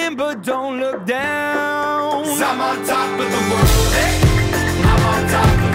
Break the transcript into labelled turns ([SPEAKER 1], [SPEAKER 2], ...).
[SPEAKER 1] in, but don't look down.
[SPEAKER 2] 'Cause I'm on top of the world, hey. I'm on top